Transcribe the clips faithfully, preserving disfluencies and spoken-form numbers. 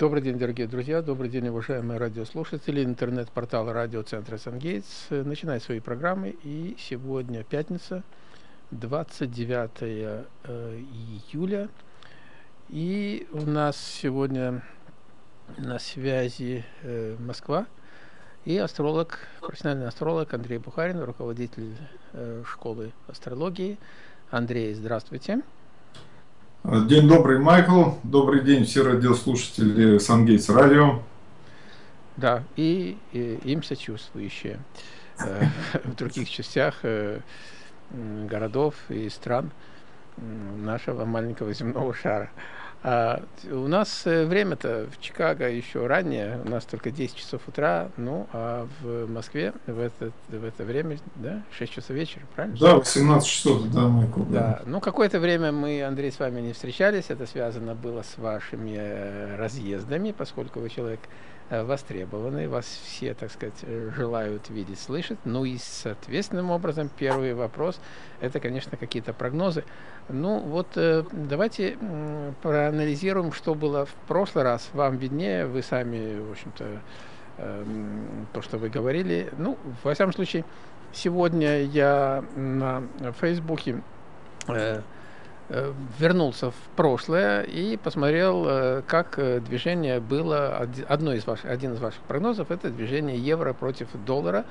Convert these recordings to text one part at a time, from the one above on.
Добрый день, дорогие друзья, добрый день, уважаемые радиослушатели. Интернет-портал радиоцентра «Сангейтс» начинает свои программы. И сегодня пятница, двадцать девятое июля. И у нас сегодня на связи э, Москва и астролог, профессиональный астролог Андрей Бухарин, руководитель э, школы астрологии. Андрей, здравствуйте. День добрый, Майкл. Добрый день, все радиослушатели Сангейтс радио. Да, и, и им сочувствующие э, в других частях э, городов и стран нашего маленького земного шара. А у нас время-то в Чикаго еще ранее, у нас только десять часов утра, ну, а в Москве в это, в это время, да, шесть часов вечера, правильно? Да, восемнадцать часов, да, Майкл. Да, да. Ну, какое-то время мы, Андрей, с вами не встречались, это связано было с вашими разъездами, поскольку вы человек востребованный, вас все, так сказать, желают видеть, слышать. Ну и, соответственным образом, первый вопрос – это, конечно, какие-то прогнозы. Ну вот э, давайте э, проанализируем, что было в прошлый раз. Вам виднее, вы сами, в общем-то, э, то, что вы говорили. Ну, во всяком случае, сегодня я на Фейсбуке э, э, вернулся в прошлое и посмотрел, э, как движение было. Одно из ваших, один из ваших прогнозов – это движение евро против доллара.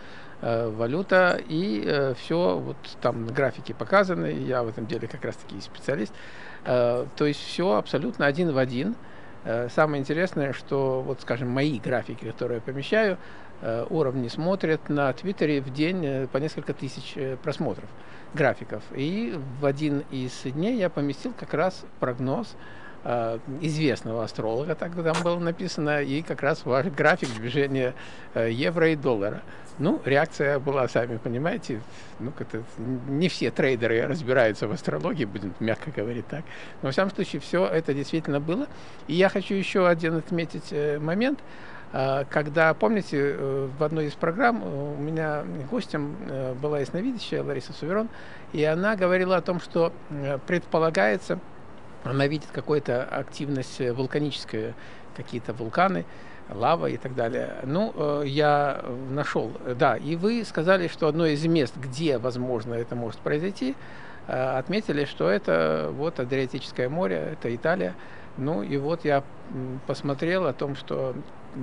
Валюта, и э, все вот там на графике показано, я в этом деле как раз таки специалист, э, то есть все абсолютно один в один. Э, самое интересное, что вот, скажем, мои графики, которые я помещаю, э, уровни смотрят на Твиттере в день э, по несколько тысяч э, просмотров графиков, и в один из дней я поместил как раз прогноз э, известного астролога, так там было написано, и как раз ваш график движения э, евро и доллара. Ну, реакция была, сами понимаете, ну, как-то не все трейдеры разбираются в астрологии, будем мягко говорить так. Но, во всяком случае, все это действительно было. И я хочу еще один отметить э, момент, э, когда, помните, э, в одной из программ у меня гостем э, была ясновидящая Лариса Суверон, и она говорила о том, что э, предполагается, она видит какую-то активность вулканическую, какие-то вулканы, лава и так далее. Ну, э, я нашел, да, и вы сказали, что одно из мест, где, возможно, это может произойти, э, отметили, что это вот Адриатическое море, это Италия. Ну, и вот я посмотрел о том, что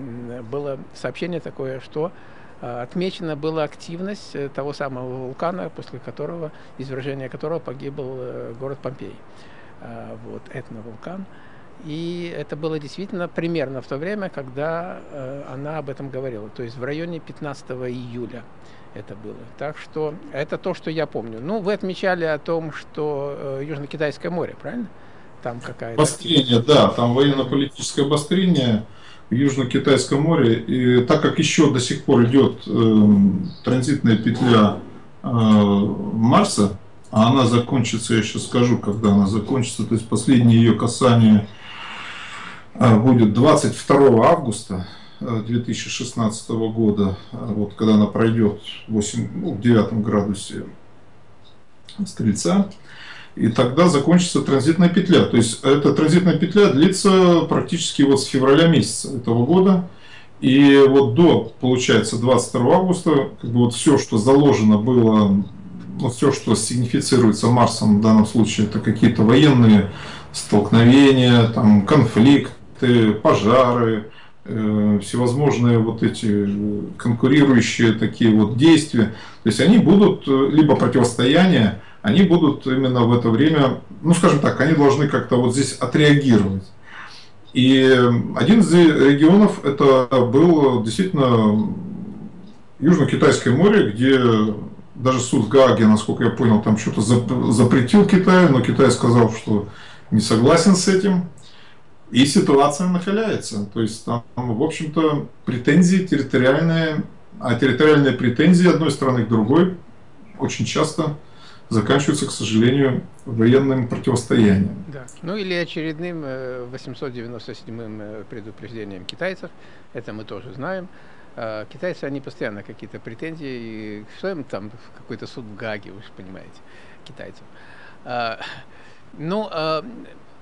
было сообщение такое, что э, отмечена была активность того самого вулкана, после которого, извержения которого погиб э, город Помпей. Э, вот, этновулкан. И это было действительно примерно в то время, когда э, она об этом говорила. То есть в районе пятнадцатого июля это было. Так что это то, что я помню. Ну, вы отмечали о том, что э, Южно-Китайское море, правильно? Там какая-то... Обострение, да, там военно-политическое обострение в Южно-Китайском море. И так как еще до сих пор идет э, транзитная петля э, Марса, а она закончится, я сейчас скажу, когда она закончится, то есть последнее ее касание будет двадцать второго августа две тысячи шестнадцатого года, вот когда она пройдет восемь, ну, в девятом градусе Стрельца, и тогда закончится транзитная петля. То есть эта транзитная петля длится практически вот с февраля месяца этого года. И вот до, получается, двадцать второго августа, как бы вот все, что заложено было, ну, все, что сигнифицируется Марсом в данном случае, это какие-то военные столкновения, там, конфликт, пожары, э, всевозможные вот эти конкурирующие такие вот действия. То есть они будут, либо противостояния, они будут именно в это время, ну скажем так, они должны как-то вот здесь отреагировать. И один из регионов это был действительно Южно-Китайское море, где даже суд в Гааге, насколько я понял, там что-то запретил Китаю, но Китай сказал, что не согласен с этим. И ситуация накаляется. То есть там, в общем-то, претензии территориальные, а территориальные претензии одной страны к другой очень часто заканчиваются, к сожалению, военным противостоянием. Да. Ну или очередным восемьсот девяносто седьмым предупреждением китайцев. Это мы тоже знаем. Китайцы, они постоянно какие-то претензии. И что им там, какой-то суд в Гааге, вы же понимаете, китайцев. Ну,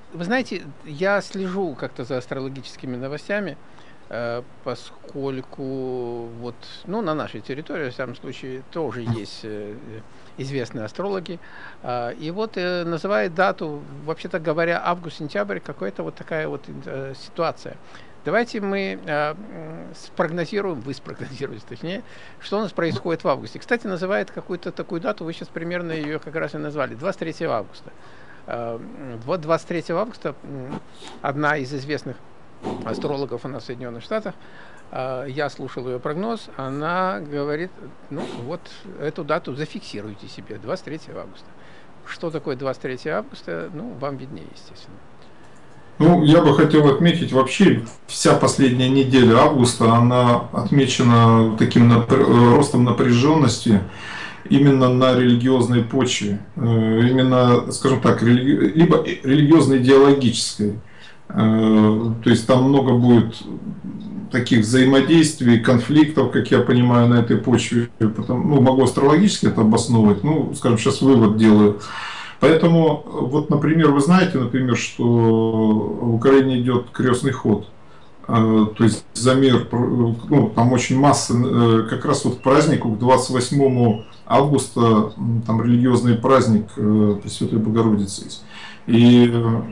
вы знаете, я слежу как-то за астрологическими новостями, э, поскольку вот, ну, на нашей территории, в самом случае, тоже есть э, известные астрологи, э, и вот э, называет дату, вообще-то говоря, август-сентябрь, какая-то вот такая вот э, ситуация. Давайте мы э, спрогнозируем, вы спрогнозируете, точнее, что у нас происходит в августе. Кстати, называет какую-то такую дату, вы сейчас примерно ее как раз и назвали, двадцать третьего августа. Э, вот двадцать третьего августа одна из известных астрологов у нас в Соединенных Штатах, э, я слушал ее прогноз, она говорит, ну вот эту дату зафиксируйте себе, двадцать третьего августа. Что такое двадцать третьего августа, ну, вам виднее, естественно. Ну, я бы хотел отметить, вообще вся последняя неделя августа, она отмечена таким напр- ростом напряженности именно на религиозной почве, именно, скажем так, религи- либо религиозно-идеологической. То есть там много будет таких взаимодействий, конфликтов, как я понимаю, на этой почве. Потом, ну, могу астрологически это обосновывать, ну, скажем, сейчас вывод делаю. Поэтому, вот, например, вы знаете, например, что в Украине идет крестный ход, то есть за мир, ну, там очень масса, как раз вот к празднику, к двадцать восьмому августа, там религиозный праздник Пресвятой Богородицы есть. И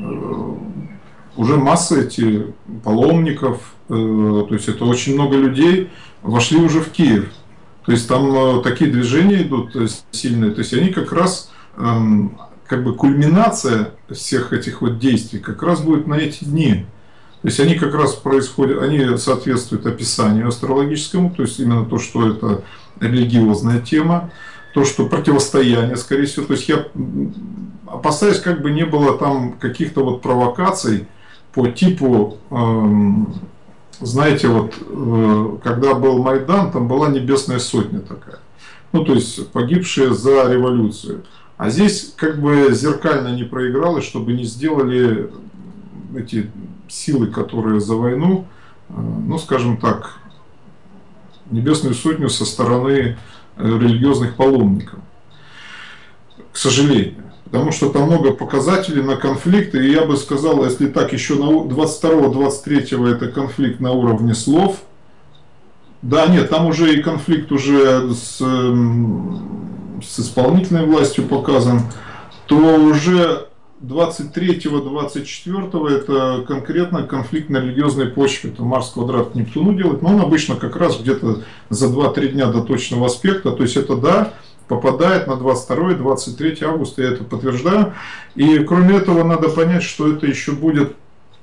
уже масса этих паломников, то есть это очень много людей вошли уже в Киев. То есть там такие движения идут сильные, то есть они как раз, как бы кульминация всех этих вот действий как раз будет на эти дни. То есть они как раз происходят, они соответствуют описанию астрологическому, то есть именно то, что это религиозная тема, то, что противостояние, скорее всего. То есть я опасаюсь, как бы не было там каких-то вот провокаций по типу, эм, знаете, вот э, когда был Майдан, там была Небесная Сотня такая. Ну, то есть погибшие за революцию. А здесь как бы зеркально не проигралось, чтобы не сделали эти силы, которые за войну, ну, скажем так, Небесную Сотню со стороны религиозных паломников. К сожалению. Потому что там много показателей на конфликты. И я бы сказал, если так, еще на двадцать второго — двадцать третьего это конфликт на уровне слов. Да, нет, там уже и конфликт уже с, с исполнительной властью показан. То уже двадцать третьего — двадцать четвёртого это конкретно конфликт на религиозной почве. Это Марс квадрат к Нептуну делает. Но он обычно как раз где-то за два-три дня до точного аспекта. То есть это, да, попадает на двадцать второе — двадцать третье августа, я это подтверждаю. И кроме этого надо понять, что это еще будет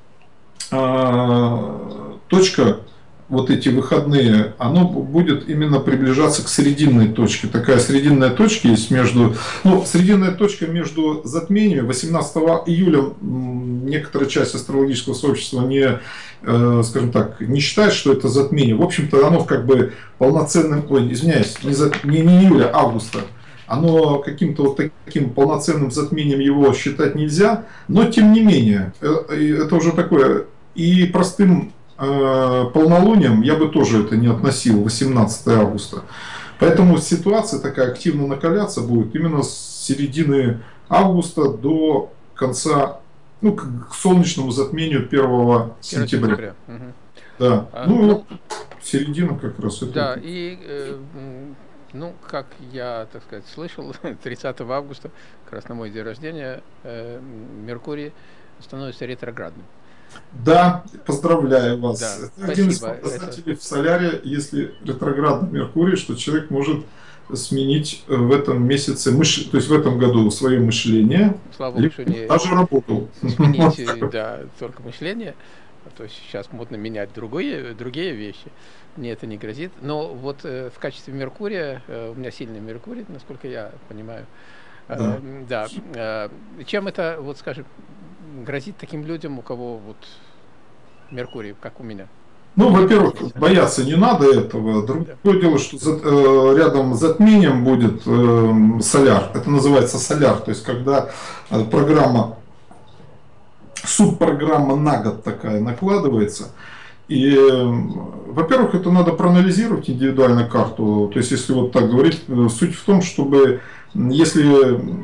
а, точка, вот эти выходные, оно будет именно приближаться к срединной точке. Такая срединная точка есть между, ну, срединная точка между затмениями. восемнадцатого июля некоторая часть астрологического сообщества не, э, скажем так, не считает, что это затмение. В общем-то, оно как бы полноценным, ой, извиняюсь, не, за, не, не июля, а августа. Оно каким-то вот таким полноценным затмением его считать нельзя, но тем не менее, это уже такое и простым полнолунием я бы тоже это не относил, восемнадцатого августа. Поэтому ситуация такая активно накаляться будет именно с середины августа до конца, ну, к солнечному затмению первого сентября. Угу. Да, а, ну, ну, середина как раз. Это. Да, и, э, ну, как я, так сказать, слышал, тридцатого августа, как раз на мой день рождения, э, Меркурий становится ретроградным. Да, поздравляю вас. Да, это один из спасибо. показателей это... в соляре, если ретроградный Меркурий, что человек может сменить в этом месяце, мыш... то есть в этом году свое мышление, слава богу, что не даже работу. Сменить, да, только мышление. То есть сейчас модно менять другие, другие вещи. Мне это не грозит. Но вот э, в качестве Меркурия, э, у меня сильный Меркурий, насколько я понимаю. Э, да. да э, чем это, вот скажем, грозит таким людям, у кого вот Меркурий, как у меня? Ну, во-первых, бояться не надо этого. Другое да. дело, что за, э, рядом с затмением будет э, соляр. Это называется соляр. То есть, когда э, программа, субпрограмма на год такая накладывается. И, э, во-первых, это надо проанализировать индивидуально карту. То есть, если вот так говорить, суть в том, чтобы, если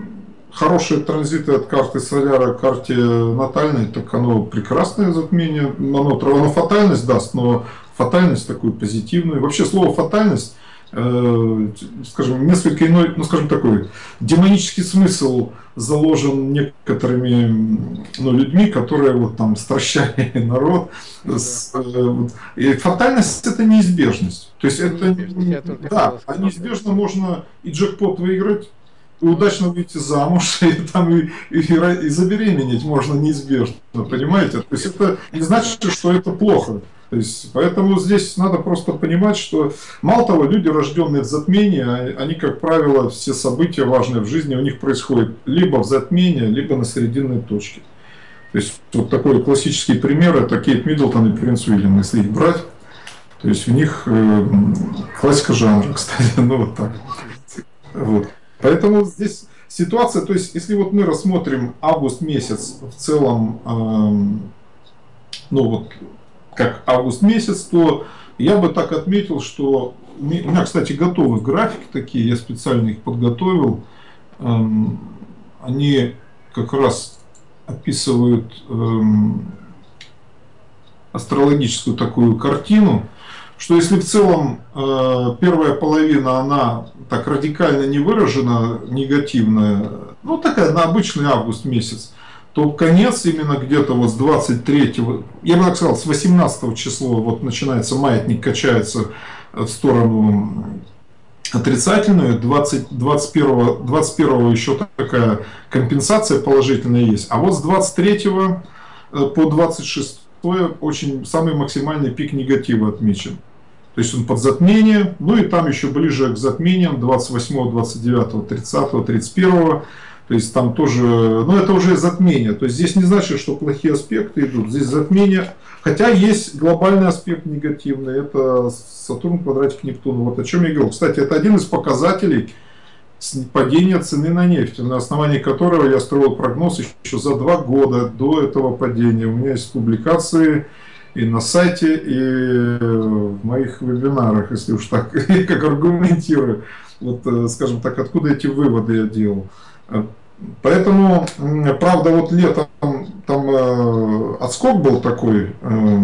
хорошие транзиты от карты соляра к карте натальной, так оно прекрасное затмение. Оно, оно фатальность даст, но фатальность такую позитивную. Вообще слово фатальность, э, скажем, несколько иной, ну скажем такой, демонический смысл заложен некоторыми, ну, людьми, которые вот там стращали народ. С, э, и фатальность это неизбежность. То есть это, да, а неизбежно можно и джекпот выиграть, и удачно выйти замуж, и, там, и, и, и забеременеть можно неизбежно, понимаете? То есть это не значит, что это плохо. То есть, поэтому здесь надо просто понимать, что мало того, люди, рожденные в затмении, они, как правило, все события важные в жизни у них происходят либо в затмении, либо на срединной точке. То есть вот такой классический пример — это Кейт Миддлтон и принц Уильям, если их брать. То есть у них э, классика жанра, кстати, ну вот так. Вот. Поэтому здесь ситуация, то есть если вот мы рассмотрим август месяц в целом, э, ну вот как август месяц, то я бы так отметил, что у меня, кстати, готовы графики такие, я специально их подготовил, э, они как раз описывают э, астрологическую такую картину, что если в целом э, первая половина, она так радикально не выражена, негативная, ну такая на обычный август месяц, то конец именно где-то вот с двадцать третьего, я бы так сказал, с восемнадцатого числа вот начинается маятник, качается в сторону отрицательную, двадцать, двадцать первого, двадцать первого еще такая компенсация положительная есть, а вот с двадцать третьего по двадцать шестое очень самый максимальный пик негатива отмечен. То есть он под затмение, ну и там еще ближе к затмениям двадцать восьмого, двадцать девятого, тридцатого, тридцать первого. То есть там тоже, ну это уже затмение. То есть здесь не значит, что плохие аспекты идут. Здесь затмение, хотя есть глобальный аспект негативный. Это Сатурн квадратик Нептуна. Вот о чем я говорил. Кстати, это один из показателей падения цены на нефть, на основании которого я строил прогноз еще за два года до этого падения. У меня есть публикации и на сайте, и в моих вебинарах, если уж так, как аргументирую. Вот, скажем так, откуда эти выводы я делал. Поэтому, правда, вот летом там э, отскок был такой, э,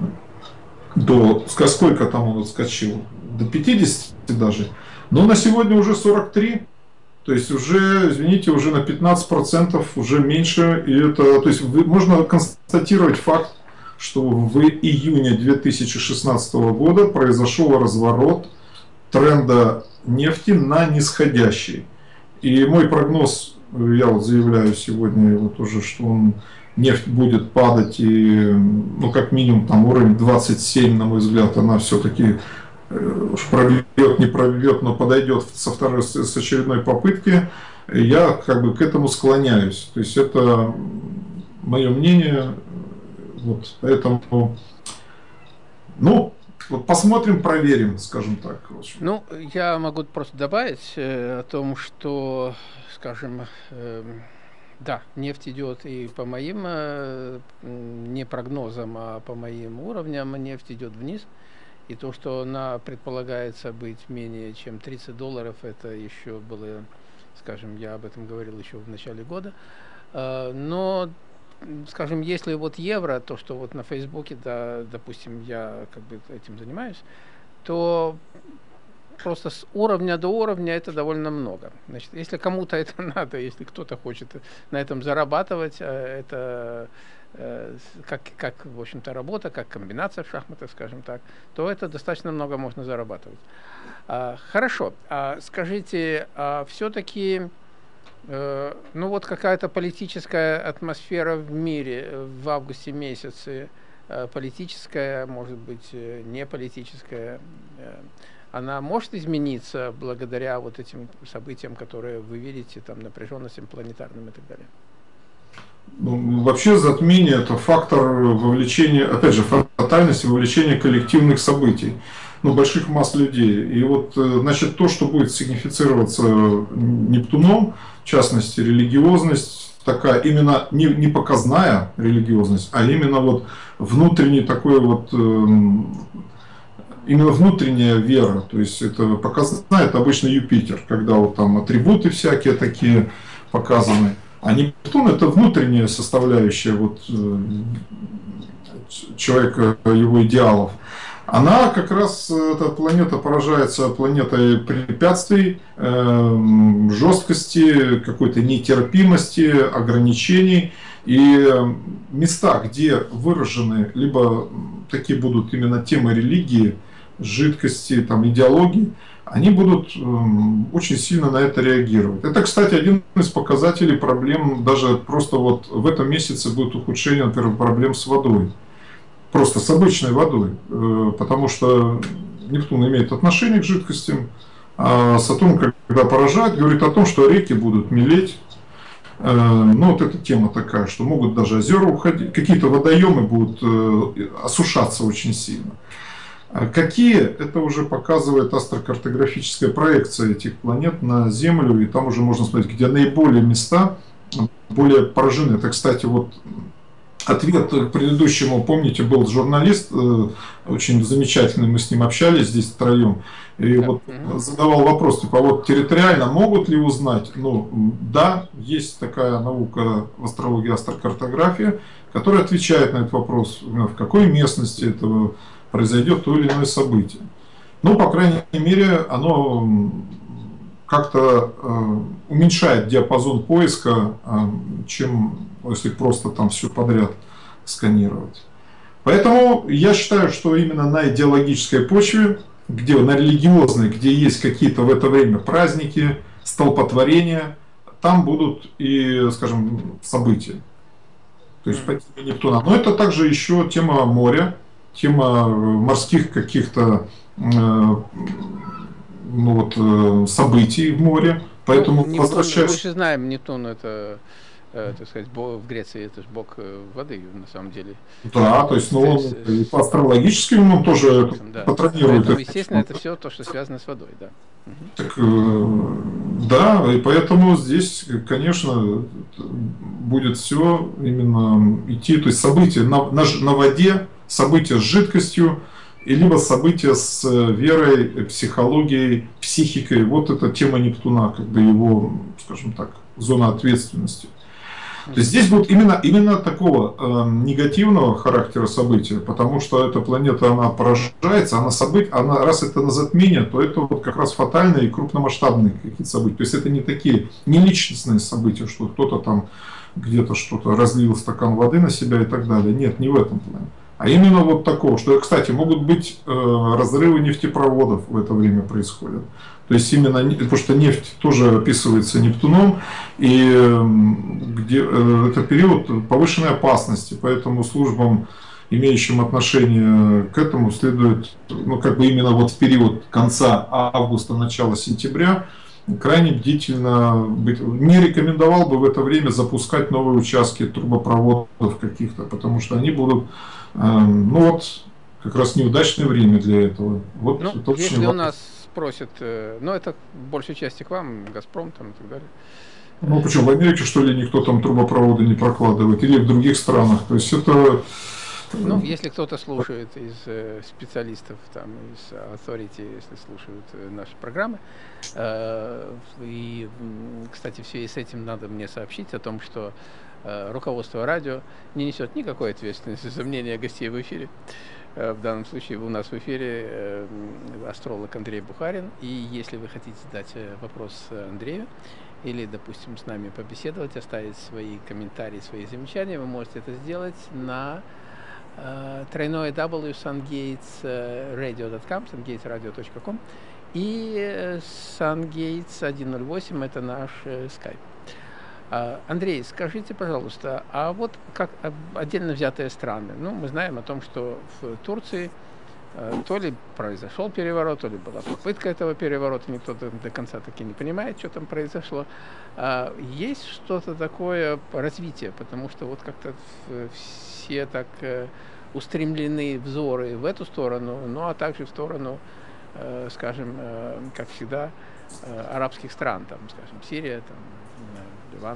до, сколько там он отскочил, до пятидесяти даже, но на сегодня уже сорок три, то есть уже, извините, уже на пятнадцать процентов уже меньше, и это, то есть вы, можно констатировать факт, что в июне две тысячи шестнадцатого года произошел разворот тренда нефти на нисходящий. И мой прогноз, я вот заявляю сегодня вот уже, что он, нефть будет падать, и ну как минимум там уровень двадцать семь, на мой взгляд, она все-таки уж пробьет, не пробьет, но подойдет со второй, с очередной попытки. Я как бы к этому склоняюсь. То есть это мое мнение. Вот, поэтому, ну, вот посмотрим, проверим, скажем так. Ну, я могу просто добавить э, о том, что, скажем, э, да, нефть идет и по моим, э, не прогнозам, а по моим уровням, нефть идет вниз. И то, что она предполагается быть менее чем тридцать долларов, это еще было, скажем, я об этом говорил еще в начале года. Э, но скажем, если вот евро, то, что вот на Фейсбуке, да, допустим, я как бы этим занимаюсь, то просто с уровня до уровня это довольно много. Значит, если кому-то это надо, если кто-то хочет на этом зарабатывать, это как, как в общем-то, работа, как комбинация в шахматах, скажем так, то это достаточно много можно зарабатывать. Хорошо, скажите, все-таки ну вот какая-то политическая атмосфера в мире в августе месяце, политическая, может быть, не политическая, она может измениться благодаря вот этим событиям, которые вы видите, там, напряженностям планетарным и так далее? Ну, вообще затмение — это фактор вовлечения, опять же, фатальности вовлечения коллективных событий, ну, больших масс людей. И вот, значит, то, что будет сигнифицироваться Нептуном, в частности, религиозность, такая именно не, не показная религиозность, а именно вот внутренний такой вот, э, именно внутренняя вера. То есть это показная, это обычно Юпитер, когда вот там атрибуты всякие такие, показаны. А Нептун — это внутренняя составляющая вот, человека, его идеалов. Она как раз, эта планета, поражается планетой препятствий, э, жесткости, какой-то нетерпимости, ограничений. И места, где выражены либо такие будут именно темы религии, жидкости, там, идеологии, они будут э, очень сильно на это реагировать. Это, кстати, один из показателей проблем, даже просто вот в этом месяце будет ухудшение, например, проблем с водой. Просто с обычной водой, потому что Нептун имеет отношение к жидкостям, а Сатурн, когда поражает, говорит о том, что реки будут мелеть. Ну, вот эта тема такая, что могут даже озера уходить, какие-то водоемы будут осушаться очень сильно. Какие, это уже показывает астрокартографическая проекция этих планет на Землю, и там уже можно смотреть, где наиболее места более поражены. Это, кстати, вот ответ к предыдущему, помните, был журналист, очень замечательный, мы с ним общались здесь втроем, и вот задавал вопрос, типа, вот территориально могут ли узнать? Ну, да, есть такая наука в астрологии, астрокартография, которая отвечает на этот вопрос, в какой местности это произойдет то или иное событие. Ну, по крайней мере, оно как-то э, уменьшает диапазон поиска, э, чем если просто там все подряд сканировать. Поэтому я считаю, что именно на идеологической почве, где на религиозной, где есть какие-то в это время праздники, столпотворения, там будут и, скажем, события. То есть по теме Нептуна. Но это также еще тема моря, тема морских каких-то э, ну вот, событий в море, поэтому ну, возвращаясь... Мы же знаем, Нептун это, э, так сказать, бог, в Греции это же бог воды, на самом деле. Да, то есть, ну, он, и по астрологическим он тоже да. патронирует. Поэтому, естественно, это все то, что связано с водой, да. Так, э, да, и поэтому здесь, конечно, будет все именно идти, то есть события на, на, на воде, события с жидкостью, и либо события с верой, психологией, психикой. Вот эта тема Нептуна, как бы его, скажем так, зона ответственности. То есть здесь будет именно, именно такого э, негативного характера события, потому что эта планета, она поражается, она события, она, раз это на затмение, то это вот как раз фатальные и крупномасштабные какие-то события. То есть это не такие, не личностные события, что кто-то там где-то что-то разлил стакан воды на себя и так далее. Нет, не в этом плане. А именно вот такого, что, кстати, могут быть э, разрывы нефтепроводов в это время происходят. То есть именно, потому что нефть тоже описывается Нептуном, и э, где, э, это период повышенной опасности, поэтому службам, имеющим отношение к этому, следует, ну как бы именно вот в период конца августа, начала сентября, крайне бдительно быть. Не рекомендовал бы в это время запускать новые участки трубопроводов каких-то, потому что они будут, э, ну вот, как раз неудачное время для этого. Вот ну, это если очень у нас спросят, э, ну это в большей части к вам, Газпром там и так далее. Ну почему, в Америке что ли никто там трубопроводы не прокладывает, или в других странах, то есть это... Ну, если кто-то слушает из э, специалистов, там, из authority, если слушают э, наши программы, э, и, кстати, в связи с этим надо мне сообщить о том, что э, руководство радио не несет никакой ответственности за мнение гостей в эфире. Э, в данном случае у нас в эфире э, астролог Андрей Бухарин, и если вы хотите задать вопрос Андрею, или, допустим, с нами побеседовать, оставить свои комментарии, свои замечания, вы можете это сделать на Uh, тройное w sungates radio точка com, sungates radio точка com, и uh, sungates сто восемь это наш uh, Skype. Uh, Андрей, скажите, пожалуйста, а вот как отдельно взятые страны, ну, мы знаем о том, что в Турции uh, то ли произошел переворот, то ли была попытка этого переворота, никто до, до конца таки не понимает, что там произошло. Uh, есть что-то такое развитие, потому что вот как-то все так э, устремлены взоры в эту сторону, ну а также в сторону, э, скажем, э, как всегда, э, арабских стран, там, скажем, Сирия, там, Ливан.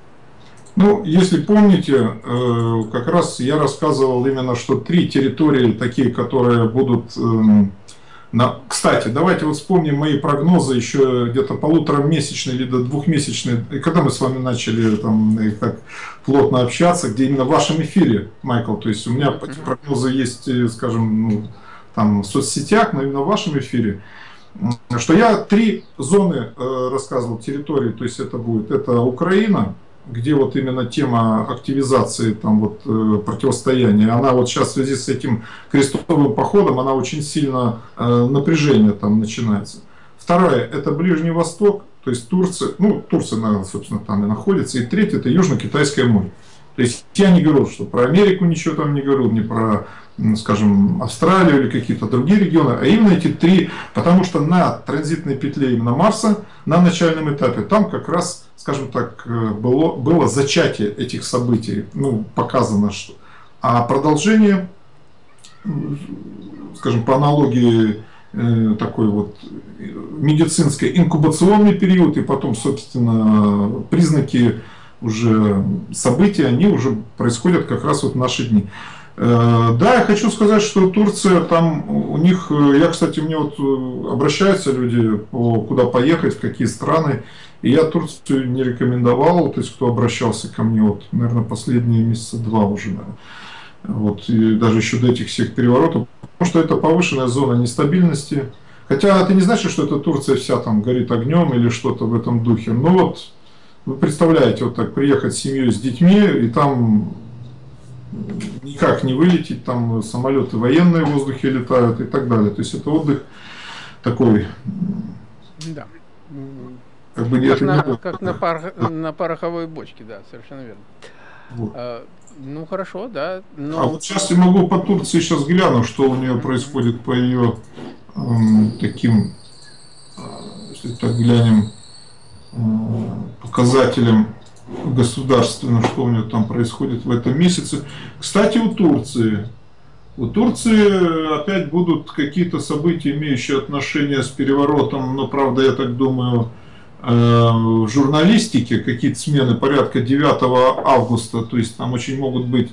Ну, если помните, э, как раз я рассказывал именно, что три территории такие, которые будут э, На... Кстати, давайте вот вспомним мои прогнозы еще где-то полуторамесячные или до двухмесячные, когда мы с вами начали там так плотно общаться, где именно в вашем эфире, Майкл, то есть у меня эти прогнозы есть, скажем, ну, там в соцсетях, но именно в вашем эфире, что я три зоны э, рассказывал, территории, то есть это будет, это Украина, где вот именно тема активизации, там вот э, противостояния, она вот сейчас в связи с этим крестовым походом, она очень сильно э, напряжение там начинается. Вторая, это Ближний Восток, то есть Турция, ну Турция, наверное, собственно, там и находится. И третье, это Южно-Китайское море. То есть я не говорю, что про Америку ничего там не говорю, не про, скажем, Австралию или какие-то другие регионы, а именно эти три, потому что на транзитной петле именно Марса, на начальном этапе, там как раз, скажем так, было, было зачатие этих событий, ну, показано, что. А продолжение, скажем, по аналогии э, такой вот медицинской, инкубационный период, и потом, собственно, признаки уже события, они уже происходят как раз вот в наши дни. Да, я хочу сказать, что Турция, там у них, я, кстати, мне вот обращаются люди, куда поехать, в какие страны, и я Турцию не рекомендовал, то есть кто обращался ко мне, вот, наверное, последние месяца два уже, наверное. Вот, и даже еще до этих всех переворотов, потому что это повышенная зона нестабильности, хотя это не значит, что эта Турция вся там горит огнем или что-то в этом духе, но вот вы представляете, вот так приехать с семьей, с детьми, и там никак не вылететь, там самолеты военные в воздухе летают и так далее. То есть это отдых такой. Да. Как, бы как, на, не как на, пар, на пороховой бочке, да, совершенно верно. Вот. А, ну хорошо, да. Но... А вот сейчас я могу по Турции сейчас гляну, что у нее происходит по ее эм, таким, э, если так глянем, показателям государственным, что у него там происходит в этом месяце. Кстати, у Турции. У Турции опять будут какие-то события, имеющие отношение с переворотом, но, правда, я так думаю, в журналистике, какие-то смены порядка девятого августа, то есть там очень могут быть,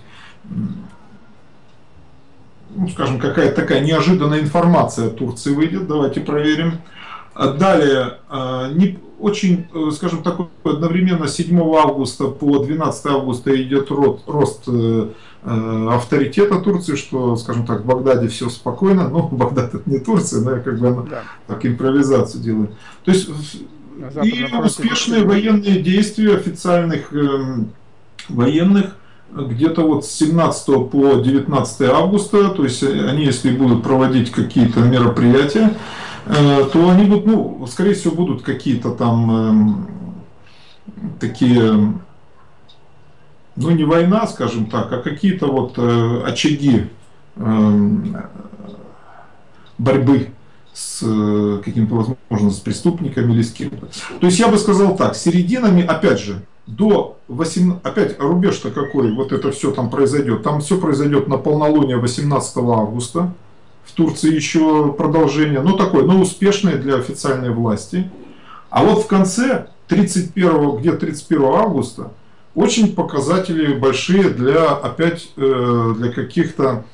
ну, скажем, какая-то такая неожиданная информация о Турции выйдет, давайте проверим. Далее, не очень, скажем, такой одновременно с седьмого августа по двенадцатое августа идет рост, рост авторитета Турции, что, скажем так, в Багдаде все спокойно. Ну, Багдад это не Турция, но я как бы да. так импровизацию делаю. То есть и успешные военные действия официальных э, военных где-то вот с семнадцатого по девятнадцатое августа, то есть они, если будут проводить какие-то мероприятия, то они будут, ну, скорее всего, будут какие-то там э, такие, ну, не война, скажем так, а какие-то вот э, очаги э, борьбы с э, каким-то, возможно, с преступниками или с кем-то. То есть я бы сказал так, серединами, опять же, до восемнадцатого, опять рубеж-то какой, вот это все там произойдет, там все произойдет на полнолуние восемнадцатого августа. В Турции еще продолжение, ну такое, но успешное для официальной власти. А вот в конце тридцать первого, где тридцать первого августа, очень показатели большие для, опять, для каких-то,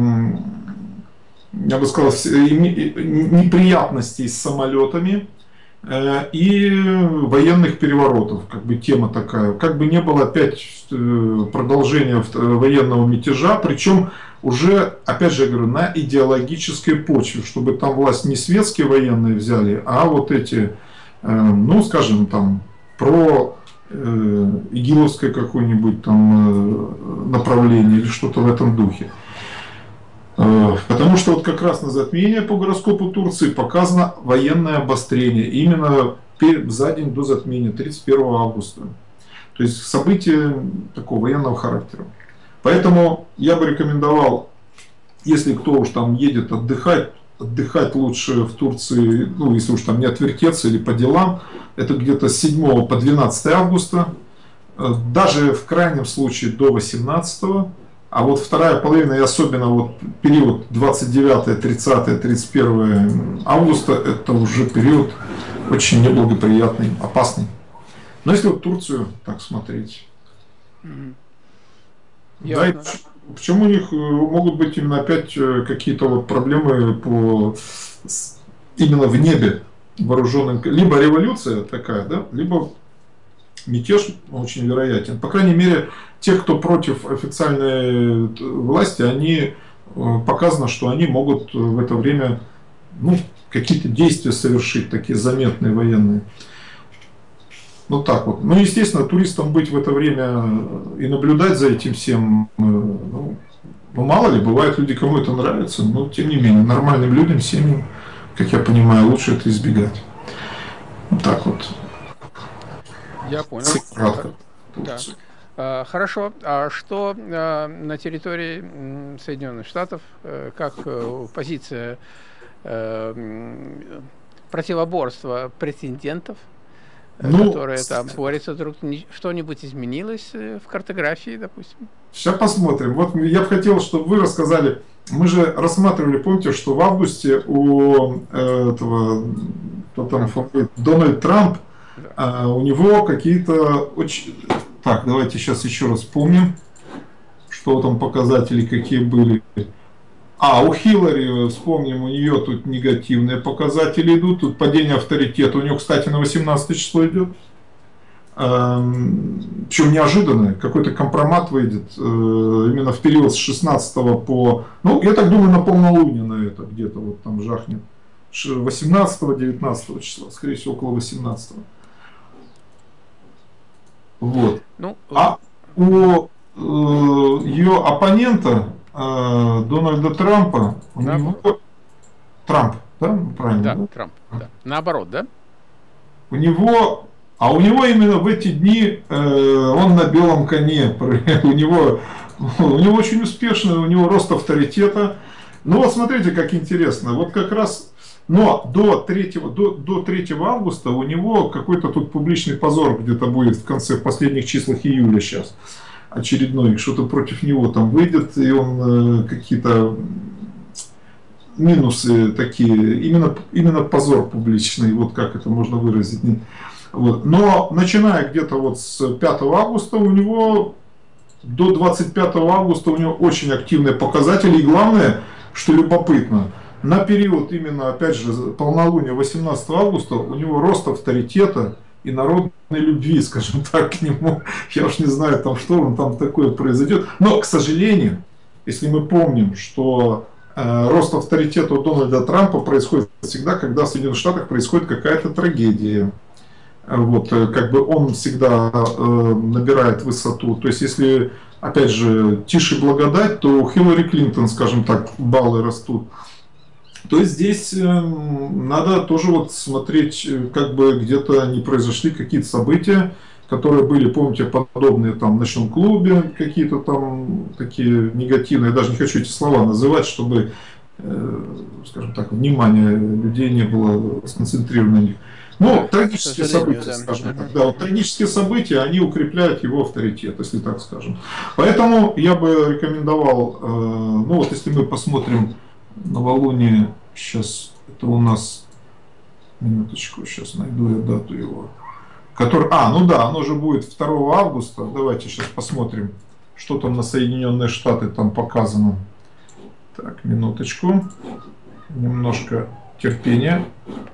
я бы сказал, неприятностей с самолетами и военных переворотов, как бы тема такая. Как бы не было опять продолжения военного мятежа, причем уже, опять же, я говорю, на идеологической почве, чтобы там власть не светские военные взяли, а вот эти, ну, скажем, там, про игиловское какое-нибудь там направление или что-то в этом духе. Потому что вот как раз на затмение по гороскопу Турции показано военное обострение именно за день до затмения, тридцать первого августа. То есть события такого военного характера. Поэтому я бы рекомендовал, если кто уж там едет отдыхать, отдыхать лучше в Турции, ну если уж там не отвертеться или по делам, это где-то с седьмого по двенадцатое августа, даже в крайнем случае до восемнадцатого. А вот вторая половина, и особенно вот период двадцать девятое, тридцатое, тридцать первое августа, это уже период очень неблагоприятный, опасный. Но если вот Турцию так смотреть. Mm-hmm. Да, и почему у них могут быть именно опять какие-то вот проблемы по с, именно в небе вооруженным, либо революция такая, да, либо мятеж очень вероятен. По крайней мере, те, кто против официальной власти, они показано, что они могут в это время, ну, какие-то действия совершить, такие заметные военные. Ну так вот. Ну, естественно, туристам быть в это время и наблюдать за этим всем, ну, ну мало ли, бывают люди, кому это нравится, но тем не менее, нормальным людям, семьям, как я понимаю, лучше это избегать. Вот так вот. Я понял. Кратко. Да. А, хорошо. А что а, на территории Соединенных Штатов, как позиция а, противоборства претендентов, ну, которые там борются друг, что-нибудь изменилось в картографии, допустим? Сейчас посмотрим. Вот я бы хотел, чтобы вы рассказали. Мы же рассматривали, помните, что в августе у этого, кто там, Дональд Трамп, да. У него какие-то очень... Так, давайте сейчас еще раз вспомним, что там показатели какие были. А, у Хиллари, вспомним, у нее тут негативные показатели идут, тут падение авторитета. У нее, кстати, на восемнадцатое число идет. Причем неожиданно, какой-то компромат выйдет именно в период с шестнадцатого по... Ну, я так думаю, на полнолуние на это где-то вот там жахнет. восемнадцатого-девятнадцатого числа, скорее всего, около восемнадцатого. Вот. Ну, а у э, ее оппонента э, Дональда Трампа, у да. него... Трамп, да? Правильно? Да, да? Трамп, да. Наоборот, да? У него... А у него именно в эти дни э, он на белом коне. У него, у него очень успешный, у него рост авторитета. Ну вот смотрите, как интересно. Вот как раз... Но до третьего, до, до третьего августа у него какой-то тут публичный позор где-то будет в конце, в последних числах июля сейчас. Очередной, что-то против него там выйдет, и он э, какие-то минусы такие, именно, именно позор публичный, вот как это можно выразить. Вот. Но начиная где-то вот с пятого августа у него до двадцать пятого августа у него очень активные показатели. И главное, что любопытно, на период именно, опять же, полнолуния восемнадцатого августа у него рост авторитета и народной любви, скажем так, к нему. Я уж не знаю, там что он там такое произойдет. Но, к сожалению, если мы помним, что э, рост авторитета у Дональда Трампа происходит всегда, когда в Соединенных Штатах происходит какая-то трагедия. Вот, как бы он всегда э, набирает высоту. То есть, если, опять же, тише благодать, то у Хиллари Клинтон, скажем так, баллы растут. То есть, здесь э, надо тоже вот смотреть, как бы где-то не произошли какие-то события, которые были, помните, подобные там в ночном клубе, какие-то там такие негативные. Я даже не хочу эти слова называть, чтобы, э, скажем так, внимание людей не было сконцентрировано на них. Ну, трагические события, да. скажем так, да, вот трагические события, они укрепляют его авторитет, если так скажем. Поэтому я бы рекомендовал, э, ну вот если мы посмотрим новолуние, сейчас это у нас, минуточку, сейчас найду я дату его, который, а, ну да, оно же будет второго августа, давайте сейчас посмотрим, что там на Соединенные Штаты там показано. Так, минуточку, немножко терпения.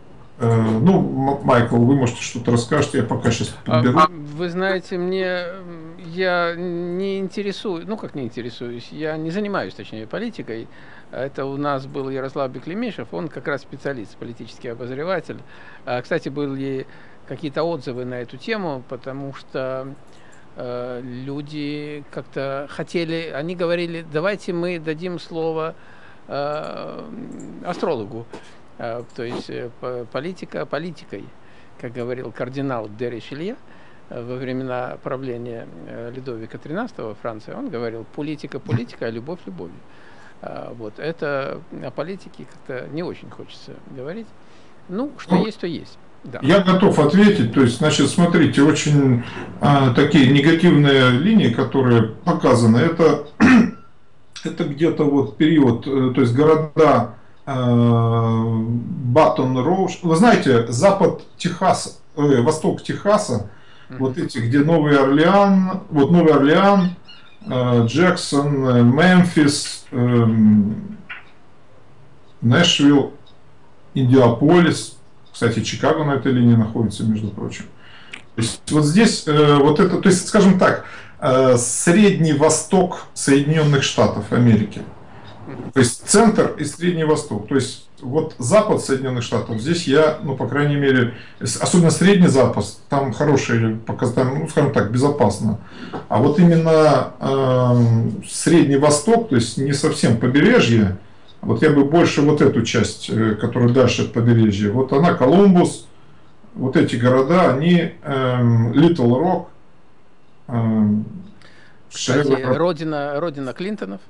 Ну, Майкл, вы можете что-то расскажете, я пока сейчас подберу. А, вы знаете, мне, я не интересуюсь, ну как не интересуюсь, я не занимаюсь, точнее, политикой. Это у нас был Ярослав Беклемишев, он как раз специалист, политический обозреватель. Кстати, были какие-то отзывы на эту тему, потому что э, люди как-то хотели, они говорили, давайте мы дадим слово э, астрологу. То есть политика политикой, как говорил кардинал де Ришелье во времена правления Людовика тринадцатого Франции, он говорил, политика политика, а любовь любовью. Вот это о политике как-то не очень хочется говорить. Ну, что ну, есть, то есть. Да. Я готов ответить. То есть, значит, смотрите, очень а, такие негативные линии, которые показаны, это, это где-то вот период, то есть города Батон-Роуж. Вы знаете, запад Техаса, э, восток Техаса, mm-hmm. вот эти, где Новый Орлеан, вот Новый Орлеан, э, Джексон, э, Мемфис, э, Нэшвилл, Индиаполис, кстати, Чикаго на этой линии находится, между прочим. То есть вот здесь э, вот это, то есть, скажем так, э, Средний Восток Соединенных Штатов Америки. То есть центр и Средний Восток. То есть вот Запад Соединенных Штатов, здесь я, ну, по крайней мере, особенно Средний Запад, там хорошие показатели, ну, скажем так, безопасно. А вот именно э, Средний Восток, то есть не совсем побережье, вот я бы больше вот эту часть, э, которая дальше от побережья, вот она, Колумбус, вот эти города, они Литл Рок, кстати, родина, родина Клинтонов.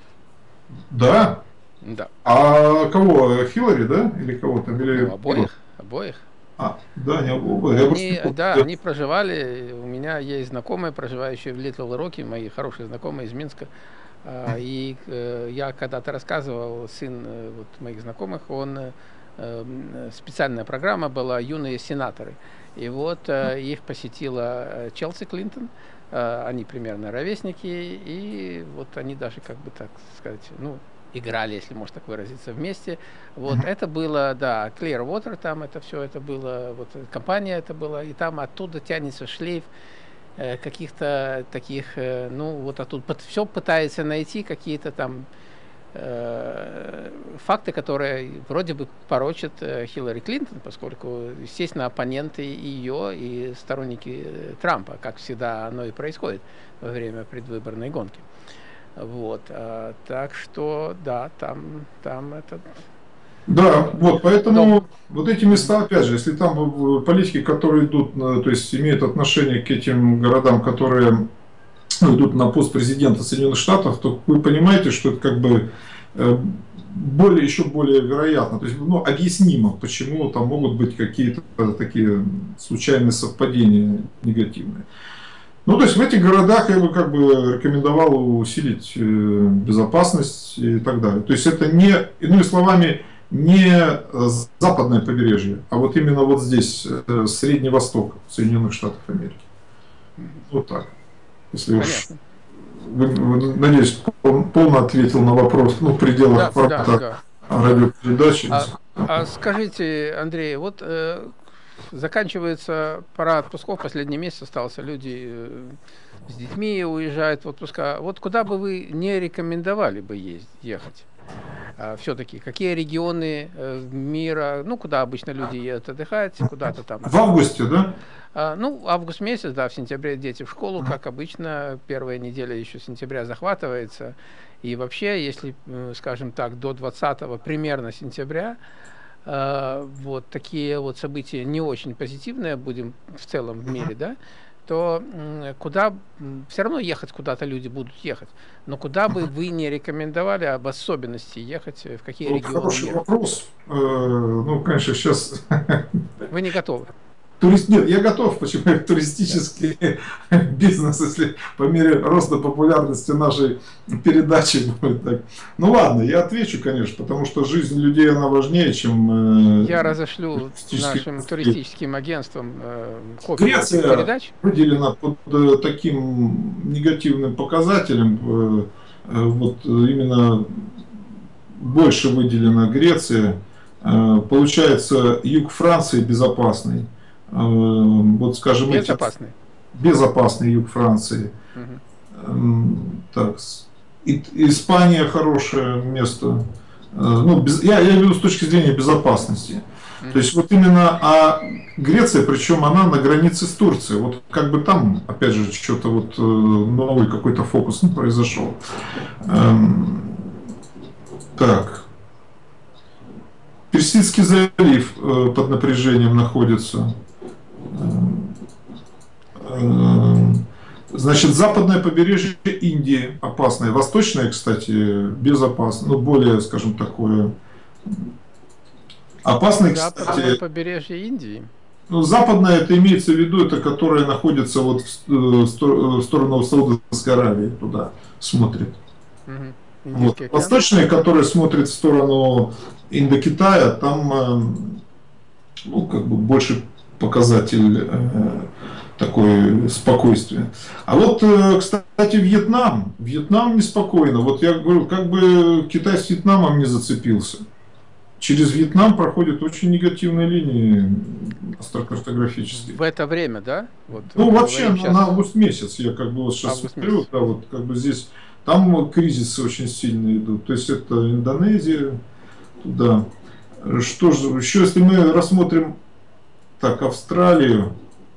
Да. Да. А кого? Хиллари, да? Или кого-то? Или... Ну, обоих. Обоих. А, да, не обоих. Они, просто... Да, да, они проживали. У меня есть знакомые, проживающие в Литл Роке, мои хорошие знакомые из Минска. И я когда-то рассказывал, сын вот моих знакомых, он специальная программа была «Юные сенаторы». И вот их посетила Челси Клинтон. Они примерно ровесники, и вот они даже, как бы так сказать, ну, играли, если можно так выразиться, вместе. Вот mm-hmm. это было, да, Clearwater, там это все, это было, вот компания это была, и там оттуда тянется шлейф э, каких-то таких, э, ну, вот оттуда все пытается найти какие-то там э, факты, которые вроде бы порочат э, Хиллари Клинтон, поскольку, естественно, оппоненты ее и сторонники Трампа, как всегда оно и происходит во время предвыборной гонки. Вот, а, так что, да, там, там этот... Да, вот, поэтому Дом. Вот эти места, опять же, если там политики, которые идут, то есть имеют отношение к этим городам, которые, ну, идут на пост президента Соединенных Штатов, то вы понимаете, что это как бы более, еще более вероятно, то есть, ну, объяснимо, почему там могут быть какие-то такие случайные совпадения негативные. Ну, то есть в этих городах я бы как бы рекомендовал усилить безопасность и так далее. То есть это не, иными словами, не западное побережье, а вот именно вот здесь, Средний Восток Соединенных Штатов Америки. Вот так. Если уж, вы, вы, надеюсь, полно ответил на вопрос, ну, в пределах да, формата да, да. радиопередачи. А, а скажите, Андрей, вот... Э... Заканчивается пора отпусков, последний месяц остался, люди с детьми уезжают в отпуска. Вот куда бы вы не рекомендовали бы ездить, ехать? А, все-таки, какие регионы мира, ну, куда обычно люди едут отдыхать, куда-то там? В августе, да? А, ну, август месяц, да, в сентябре дети в школу, как обычно, первая неделя еще сентября захватывается. И вообще, если, скажем так, до двадцатого примерно сентября, вот такие вот события не очень позитивные, будем в целом в мире, да, то куда, все равно ехать куда-то люди будут ехать, но куда бы вы не рекомендовали об особенности ехать, в какие вот регионы хороший мира? Вопрос. Ну, конечно, сейчас... Вы не готовы? Турист... Нет, я готов, почему туристический бизнес, если по мере роста популярности нашей передачи будет так. Ну ладно, я отвечу, конечно, потому что жизнь людей, она важнее, чем... Я разошлю нашим туристическим агентствам копию Греция передач. Выделена под таким негативным показателем, вот именно больше выделена Греция. Получается, юг Франции безопасный. Вот, скажем, безопасный. Эти, безопасный юг Франции. Угу. Так, и, Испания хорошее место. Ну, без, я, я веду с точки зрения безопасности. Угу. То есть вот именно, а Греция, причем она на границе с Турцией. Вот как бы там, опять же, что-то вот новый какой-то фокус не произошел. Так. Персидский залив под напряжением находится. Значит, западное побережье Индии опасное. Восточное, кстати, безопасно. Ну, более, скажем, такое опасное, кстати. Западное побережье Индии? Ну, западное, это имеется в виду, это которое находится вот в сторону Саудовской Аравии, туда смотрит. Угу. Вот. Восточное, которое смотрит в сторону Индокитая, там, ну, как бы больше показатель э, такое спокойствие. А вот, э, кстати, Вьетнам. Вьетнам неспокойно. Вот я говорю, как бы Китай с Вьетнамом не зацепился. через Вьетнам проходят очень негативные линии астрокартографические. В это время, да? Вот, ну, вообще, на, сейчас... на август месяц, я как бы вот сейчас смотрю, да, вот как бы здесь, там кризисы очень сильно идут. То есть это Индонезия, туда. Что же, еще если мы рассмотрим, так, Австралию.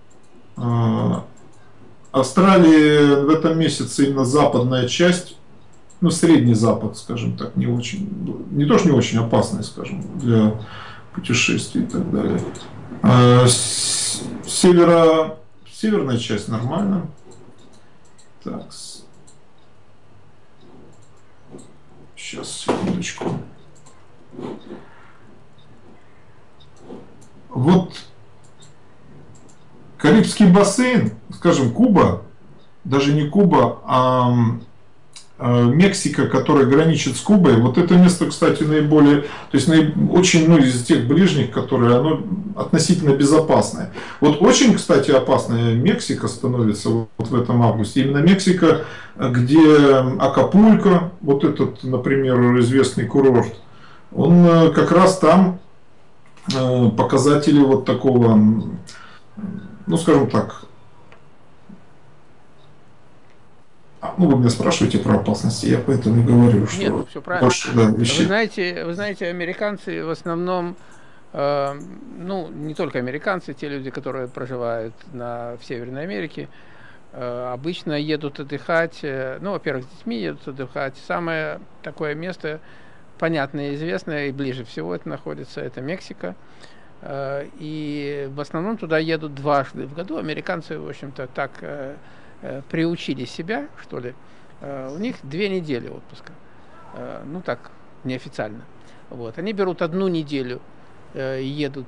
Австралия в этом месяце именно западная часть, ну, Средний Запад, скажем так, не очень, не то, что не очень опасный, скажем, для путешествий и так далее. А северо, северная часть нормально. Так. Сейчас, секундочку. Вот Карибский бассейн, скажем, Куба, даже не Куба, а Мексика, которая граничит с Кубой, вот это место, кстати, наиболее, то есть наиб, очень, ну, из тех ближних, которые, оно относительно безопасное. Вот очень, кстати, опасная Мексика становится вот в этом августе. Именно Мексика, где Акапулько, вот этот, например, известный курорт, он как раз там показатели вот такого, ну, скажем так, ну, вы меня спрашиваете про опасности, я поэтому и говорю, что... Нет, ну, все правильно. Больше, да, вы, знаете, вы знаете, американцы в основном, э, ну, не только американцы, те люди, которые проживают на, в Северной Америке, э, обычно едут отдыхать, э, ну, во-первых, с детьми едут отдыхать. Самое такое место, понятное и известное, и ближе всего это находится, это Мексика. Э, и в основном туда едут дважды в году. Американцы, в общем-то, так... Э, приучили себя, что ли, у них две недели отпуска, ну так, неофициально. Вот. Они берут одну неделю, едут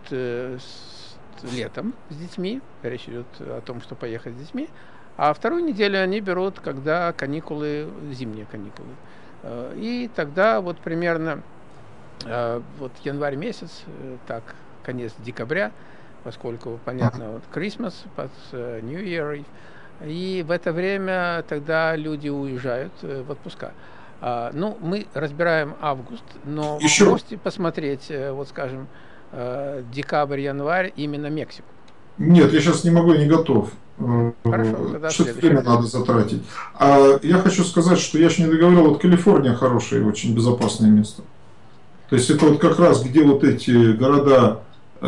летом с детьми, речь идет о том, что поехать с детьми, а вторую неделю они берут, когда каникулы, зимние каникулы. И тогда вот примерно вот январь месяц, так, конец декабря, поскольку, понятно, вот Christmas, New Year, и в это время тогда люди уезжают в отпуска. А, ну, мы разбираем август, но Еще... можете посмотреть, вот скажем, декабрь, январь, именно Мексику? Нет, я сейчас не могу, не готов. Хорошо, тогда что время надо затратить. А я хочу сказать, что я еще не договорил, вот Калифорния хорошее, очень безопасное место. То есть это вот как раз где вот эти города...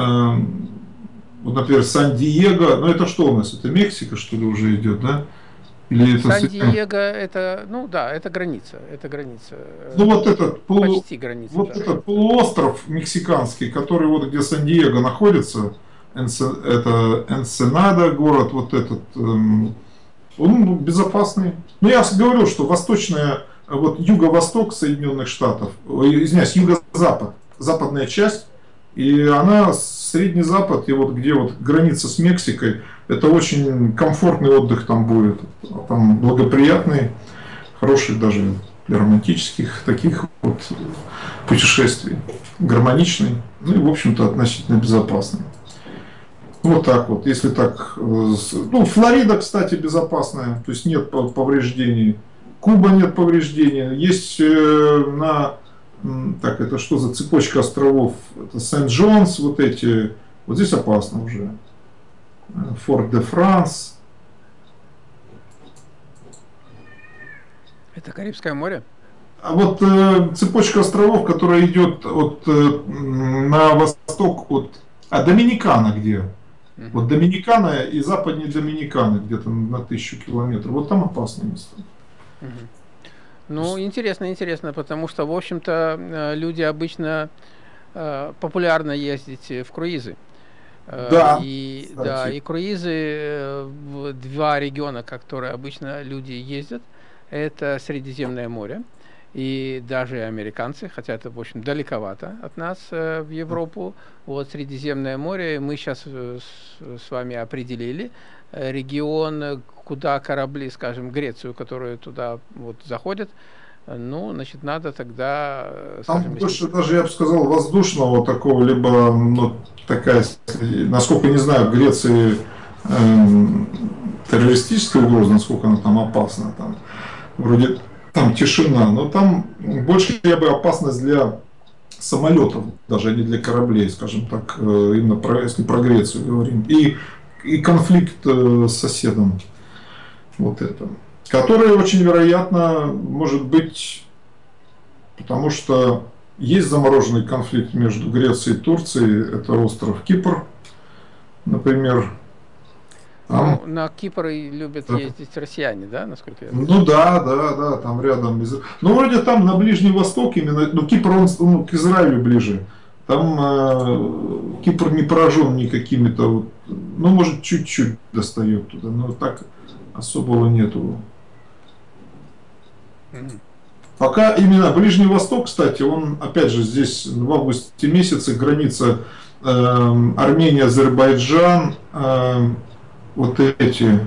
Вот, например, Сан-Диего, ну это что у нас? Это Мексика, что ли, уже идет, да? Или это... Сан-Диего, это, ну да, это граница, это граница. Ну вот этот, полу... почти граница, вот да. этот полуостров мексиканский, который вот где Сан-Диего находится, это Энсенада город, вот этот, эм, он безопасный. Ну я говорил, что восточная, вот юго-восток Соединенных Штатов, извиняюсь, юго-запад, западная часть, и она Средний Запад, и вот где вот граница с Мексикой, это очень комфортный отдых там будет, там благоприятный, хороший даже для романтических таких вот путешествий, гармоничный, ну и в общем-то относительно безопасный. Вот так вот, если так, ну Флорида, кстати, безопасная, то есть нет повреждений, Куба нет повреждений, есть на... Так, это что за цепочка островов? Это Сент-Джонс, вот эти. Вот здесь опасно уже. Форт-де-Франс. Это Карибское море? А вот э, цепочка островов, которая идет от, э, на восток от... А Доминикана где? Uh-huh. Вот Доминикана и западнее Доминиканы, где-то на тысячу километров. Вот там опасное место. Uh-huh. Ну, интересно, интересно, потому что, в общем-то, люди обычно э, популярно ездить в круизы. Да, и, да, и круизы в два региона, которые обычно люди ездят, это Средиземное море. И даже американцы, хотя это, в общем, далековато от нас э, в Европу, вот Средиземное море мы сейчас с, с вами определили. Регион, куда корабли, скажем, Грецию, которые туда вот заходят, ну, значит, надо тогда... Там скажем, больше если... даже, я бы сказал, воздушного такого, либо, ну, такая, насколько не знаю, в Греции эм, террористическая угроза, насколько она там опасна, там, вроде там тишина, но там больше я бы опасность для самолетов, даже не для кораблей, скажем так, именно про, если про Грецию говорим, и, и конфликт с соседом, вот это, который очень вероятно может быть, потому что есть замороженный конфликт между Грецией и Турцией, это остров Кипр, например. Там... Ну, на Кипр и любят ездить россияне, да, насколько я знаю? Ну да, да, да, там рядом. Ну, вроде там на Ближний Восток именно, ну, Кипр, он, ну, к Израилю ближе. Там э, Кипр не поражен никакими-то, вот, ну, может, чуть-чуть достает туда, но так особого нету. Mm-hmm. Пока именно Ближний Восток, кстати, он, опять же, здесь в августе месяце граница э, Армения, Азербайджан, э, вот эти,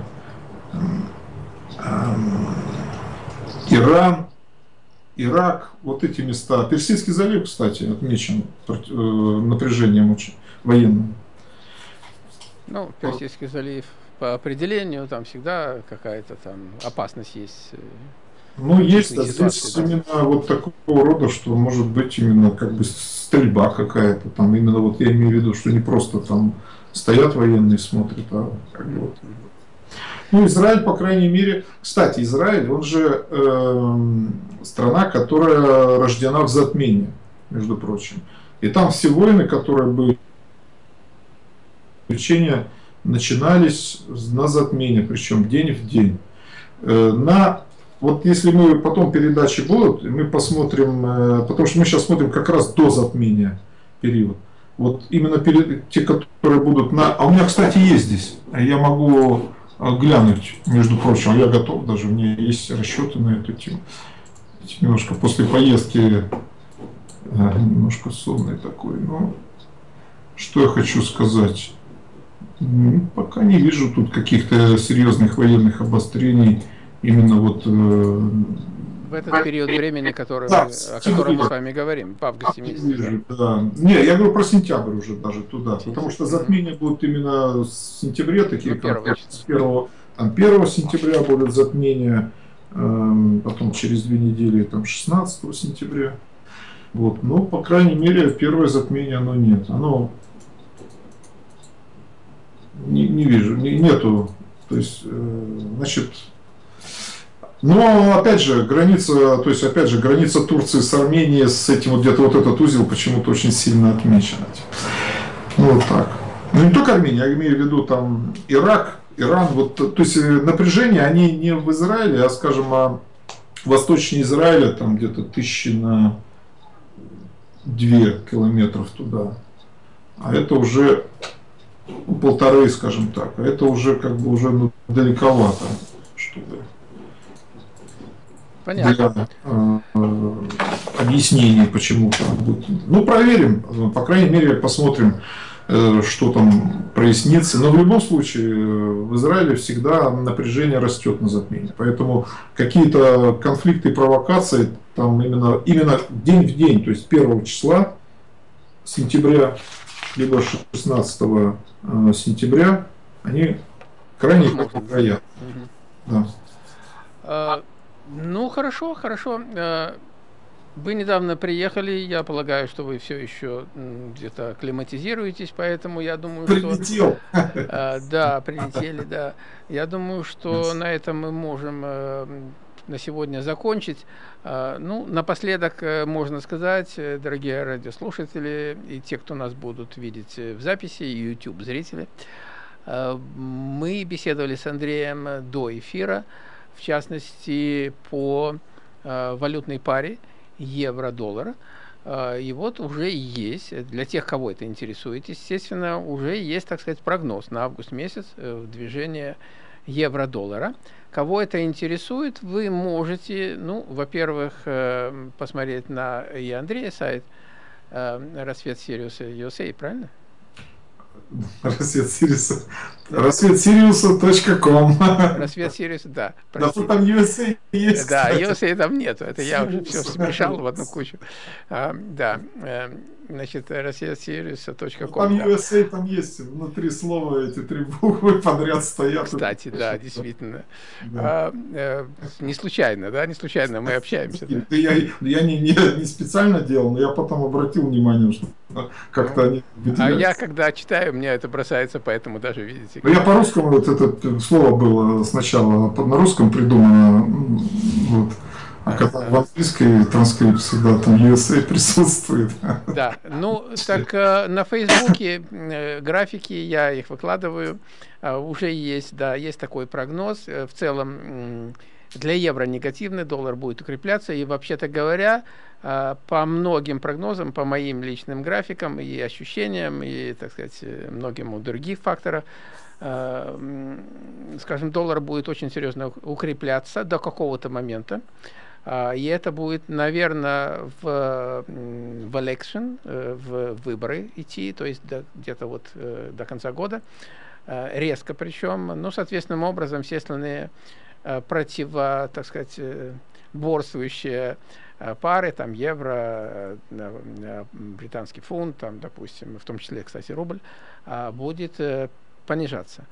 э, Иран, Ирак, вот эти места. Персидский залив, кстати, отмечен э, напряжением очень военным. Ну, Персидский залив по определению, там всегда какая-то там опасность есть. Ну, есть, а здесь да? Именно вот такого рода, что может быть именно как бы стрельба какая-то, там именно вот я имею в виду, что не просто там стоят военные, смотрят, а как бы вот. Ну, Израиль, по крайней мере, кстати, Израиль, он же э, страна, которая рождена в затмении, между прочим. И там все войны, которые были, приключения начинались на затмении, причем день в день. Э, на Вот если мы потом передачи будут, мы посмотрим, потому что мы сейчас смотрим как раз до затмения период. Вот именно перед, те, которые будут на... А у меня, кстати, есть здесь. Я могу глянуть, между прочим, я готов, даже у меня есть расчеты на эту тему. Немножко после поездки, немножко сонный такой, но что я хочу сказать. Пока не вижу тут каких-то серьезных военных обострений. Именно вот э, в этот период времени, который да, мы, о котором мы с вами говорим, в августе месяце. Да. Да. Не, я говорю про сентябрь уже даже туда, сентябрь. Потому что затмения будут именно с сентября, такие ну, как с первого, там, первого сентября будут затмения, э, потом через две недели там шестнадцатого сентября. Вот. Но, по крайней мере, первое затмение оно нет. Оно не, не вижу, не, нету. То есть, э, значит. Но, опять же, граница, то есть, опять же, граница Турции с Арменией, с этим вот где-то вот этот узел почему-то очень сильно отмечен. Ну, вот так. Ну, не только Армения, я имею в виду там Ирак, Иран, вот, то есть, напряжения, они не в Израиле, а, скажем, а восточнее Израиля, там где-то тысячи на две километров туда. А это уже полторы, скажем так, а это уже как бы уже ну, далековато, чтобы... Понятно. Для э, объяснения, почему там будет. Ну, проверим, по крайней мере, посмотрим, э, что там прояснится. Но в любом случае, в Израиле всегда напряжение растет на затмении. Поэтому какие-то конфликты и провокации там именно, именно день в день, то есть первого числа сентября, либо шестнадцатого сентября, они крайне вероятны. Да. А, ну, хорошо, хорошо. Вы недавно приехали, я полагаю, что вы все еще где-то акклиматизируетесь, поэтому я думаю, что... Прилетел. Да, прилетели, да. Я думаю, что на этом мы можем на сегодня закончить. Ну, напоследок можно сказать, дорогие радиослушатели и те, кто нас будут видеть в записи, и YouTube-зрители, мы беседовали с Андреем до эфира, в частности, по валютной паре евро-доллар. И вот уже есть, для тех, кого это интересует, естественно, уже есть, так сказать, прогноз на август месяц движения евро-доллара. Кого это интересует, вы можете, ну, во-первых, посмотреть на и Андрея сайт Рассвет Сириус ю эс эй, правильно? Рассвет Сириуса. рассвет сириуса точка ком. Рассвет Сириуса, да. Да, тут там ю эс эй есть, Да, кстати. ю эс эй там нету. Это я уже все Сириус. смешал в одну кучу. А, да. э, Значит, рассвет Сириуса точка Ну, ком. там Да. ю эс эй, там есть внутри слова эти три буквы подряд стоят. Кстати, да, действительно. Да. А, э, не случайно, да, не случайно мы общаемся. Да. Да я, я не, не, не специально делал, но я потом обратил внимание, что как-то Ну, они а выделяются. я, когда читаю, мне это бросается, поэтому даже, видите. Ну, я по-русскому, вот это слово было сначала на русском придумано, вот. А когда в английской транскрипции, да, там ю эс эй присутствует. Да, ну так э, на Фейсбуке э, графики, я их выкладываю, э, уже есть, да, есть такой прогноз. Э, в целом м, для евро негативный, доллар будет укрепляться, и вообще-то говоря, э, по многим прогнозам, по моим личным графикам и ощущениям, и, так сказать, э, многим других факторов, э, м, скажем, доллар будет очень серьезно укрепляться до какого-то момента. И это будет, наверное, в, в election, в выборы идти, то есть где-то вот до конца года, резко причем. Ну, соответственным образом, все остальные противо, так сказать, борствующие пары, там евро, британский фунт, там, допустим, в том числе, кстати, рубль, будет понижаться.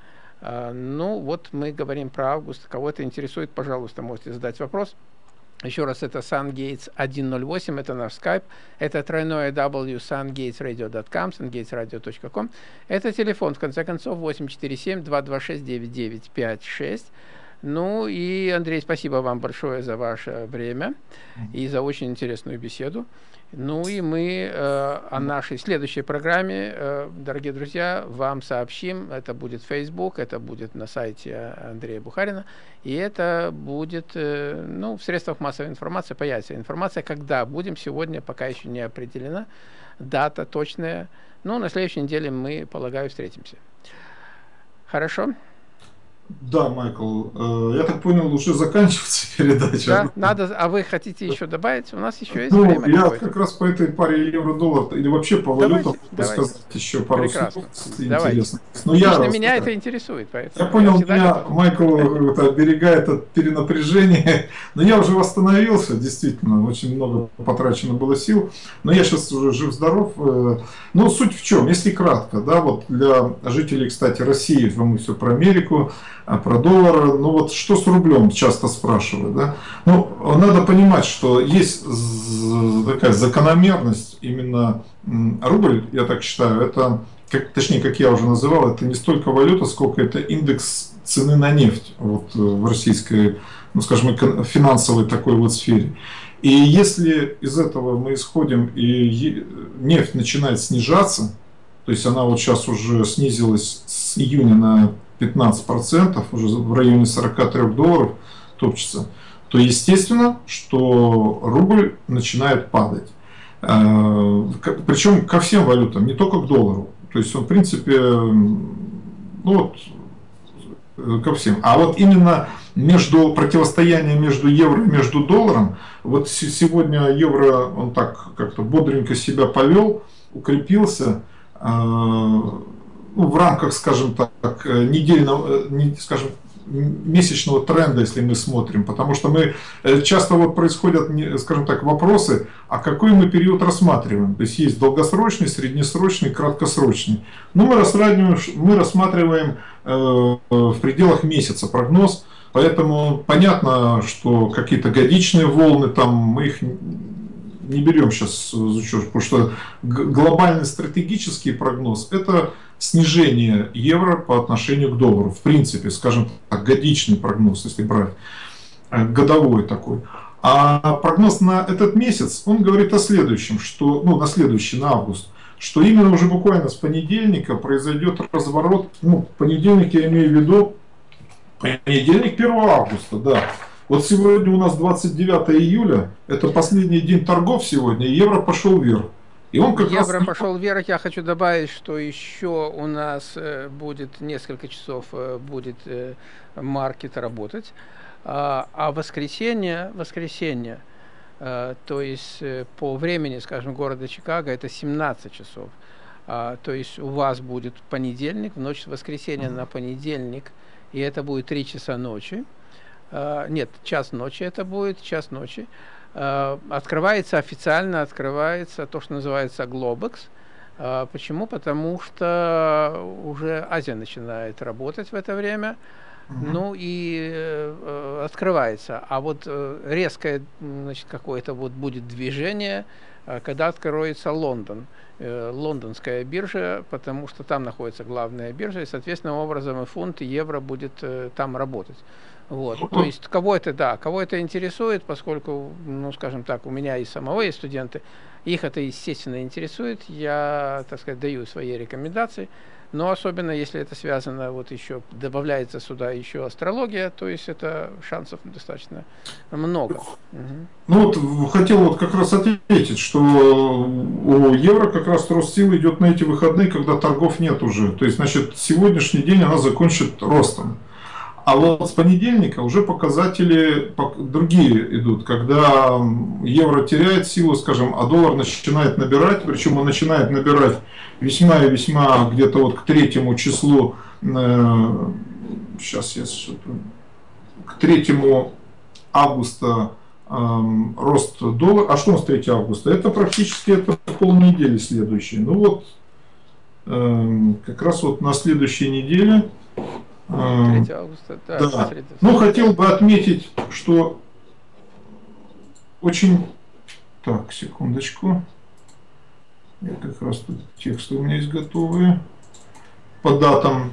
Ну, вот мы говорим про август. Кого это интересует, пожалуйста, можете задать вопрос. Еще раз, это SunGates сто восемь, это наш скайп, это тройное w sungatesradio точка com, sungatesradio точка com. Это телефон, в конце концов, восемь четыре семь два два шесть девять девять пять шесть. Ну и, Андрей, спасибо вам большое за ваше время и за очень интересную беседу. Ну и мы э, о нашей следующей программе, э, дорогие друзья, вам сообщим. Это будет Facebook, это будет на сайте Андрея Бухарина, и это будет, э, ну, в средствах массовой информации, появится информация, когда будем. Сегодня пока еще не определена дата точная. Ну, на следующей неделе мы, полагаю, встретимся. Хорошо? Да, Майкл, я так понял, уже заканчивается передача. Да, надо, а вы хотите еще добавить? У нас еще есть ну, время. Я какое-то. как раз по этой паре евро-доллар или вообще по валютам давайте, сказать давайте. еще пару Прекрасно. слов. Интересно. Но я Лично раз, меня да. это интересует. Поэтому Я понял, я меня готов. Майкл это, оберегает от перенапряжения, но я уже восстановился, действительно, очень много потрачено было сил, но я сейчас уже жив-здоров. Но суть в чем, если кратко, да, вот для жителей, кстати, России, мы все про Америку, про доллар, ну вот что с рублем, часто спрашивают, да. Ну, надо понимать, что есть такая закономерность, именно рубль, я так считаю, это, как, точнее, как я уже называл, это не столько валюта, сколько это индекс цены на нефть вот, в российской, ну, скажем, финансовой такой вот сфере. И если из этого мы исходим, и нефть начинает снижаться, то есть она вот сейчас уже снизилась с июня на пятнадцать процентов, уже в районе сорока трёх долларов топчется, то естественно, что рубль начинает падать. Причем ко всем валютам, не только к доллару. То есть он, в принципе, ну вот, ко всем. А вот именно между противостоянием между евро и между долларом, вот сегодня евро, он так как-то бодренько себя повел, укрепился, ну, в рамках, скажем так, недельного, скажем, месячного тренда, если мы смотрим, потому что мы часто вот происходят, скажем так, вопросы, а какой мы период рассматриваем, то есть есть долгосрочный, среднесрочный, краткосрочный. Но мы рассматриваем, мы рассматриваем э, в пределах месяца прогноз, поэтому понятно, что какие-то годичные волны, там мы их не берем сейчас в учет, потому что глобальный стратегический прогноз это снижение евро по отношению к доллару. В принципе, скажем так, годичный прогноз, если брать, годовой такой. А прогноз на этот месяц, он говорит о следующем, что, ну, на следующий, на август, что именно уже буквально с понедельника произойдет разворот, ну, понедельник я имею в виду, понедельник первого августа, да. Вот сегодня у нас двадцать девятое июля, это последний день торгов сегодня, и евро пошел вверх. И он как Евро раз... пошел вверх. Я хочу добавить, что еще у нас э, будет несколько часов э, будет э, маркет работать, а, а воскресенье, воскресенье, э, то есть э, по времени, скажем, города Чикаго, это семнадцать часов. А, то есть у вас будет понедельник, в ночь с воскресенья на понедельник, и это будет три часа ночи. А, нет, час ночи это будет, час ночи. А, открывается официально, открывается то, что называется Globex. А, почему? Потому что уже Азия начинает работать в это время. Ну и э, открывается. А вот э, резкое, значит, какое-то вот будет движение, э, когда откроется Лондон, э, лондонская биржа, потому что там находится главная биржа, и, соответственно, образом и фунт, и евро будет э, там работать. Вот. То есть кого это, да, кого это интересует, поскольку, ну, скажем так, у меня и самого есть студенты, их это, естественно, интересует, я, так сказать, даю свои рекомендации. Но особенно если это связано, вот еще добавляется сюда еще астрология, то есть это шансов достаточно много. Угу. Ну вот хотел вот как раз ответить, что у евро как раз рост силы идет на эти выходные, когда торгов нет уже. То есть, значит, сегодняшний день она закончит ростом. А вот с понедельника уже показатели другие идут, когда евро теряет силу, скажем, а доллар начинает набирать, причем он начинает набирать весьма и весьма где-то вот к третьему числу, э, сейчас я к третьему августа э, рост доллара. А что у нас третьего августа? Это практически это полнедели следующей. Ну вот, э, как раз вот на следующей неделе. третьего августа, да. Да. Ну, хотел бы отметить, что очень... Так, секундочку. Я как раз тут тексты у меня есть готовые. По датам